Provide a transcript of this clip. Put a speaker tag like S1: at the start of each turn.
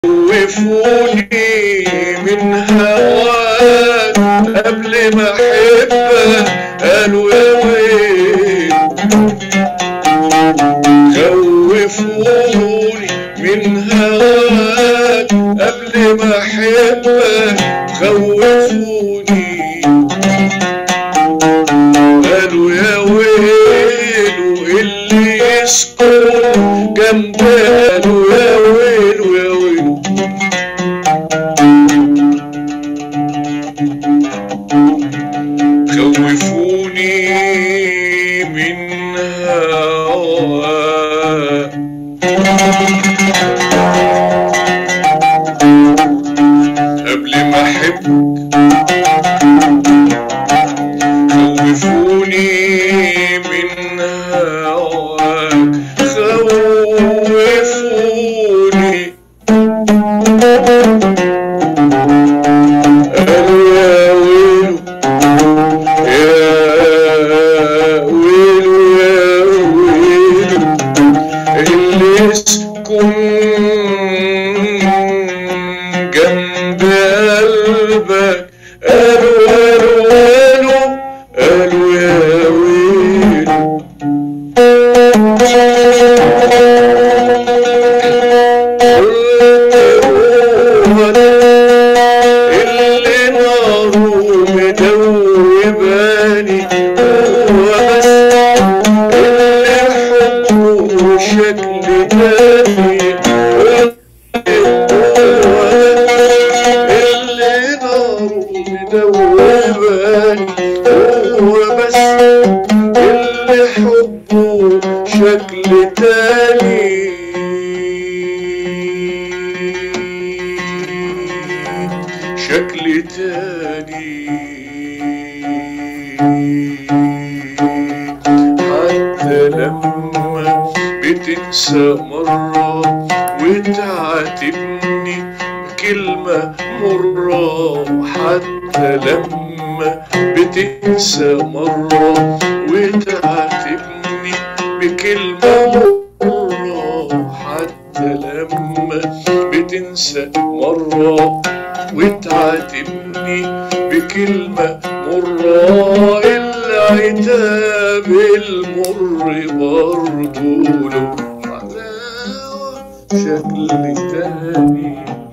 S1: خوفوني من هواك قبل ما احبك، قالوا يا ويل. خوفوني من هواك قبل ما احبك، خوفوني قالوا يا ويل. واللي يسكن جنبي قالوا يا ويل يا ويل. خوفوني من هواك قبل ما احبك، خوفوني من هواك، خوفوني قالوا يا ويلو يا ويلو يا ويلو. اللي يسكن جنب قلبك قالوا قالوا قالوا يا ويلو. اللي ناره مدوباني هو بس، اللي حبه شكل تاني، اللي ناره مدوباني هو بس، اللي حبه شكل تاني، شكل تاني. حتى لما بتنسى مرة وتعاتبني بكلمة مرة، حتى لما بتنسى مرة وتعاتبني بكلمة مرة، حتى لما بتنسى مرة وتعاتبني بكلمة مرة، العتاب المر برضو له حلاوة شكل تاني.